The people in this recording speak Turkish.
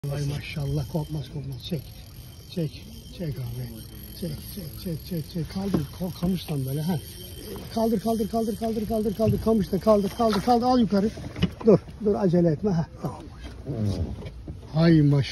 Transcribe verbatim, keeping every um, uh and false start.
Vay maşallah, korkmaz korkmaz. Çek. Çek. Çek abi. Çek çek çek çek çek. Kaldır kamıştan böyle ha. Kaldır kaldır kaldır kaldır kaldır kaldır kamışta kaldır kaldır kaldır al yukarı. Dur dur acele etme ha. Tamam. Hay maşallah.